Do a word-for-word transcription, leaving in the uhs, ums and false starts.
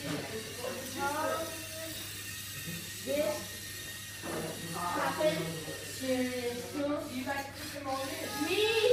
This happened serious. You guys put them all in. Me.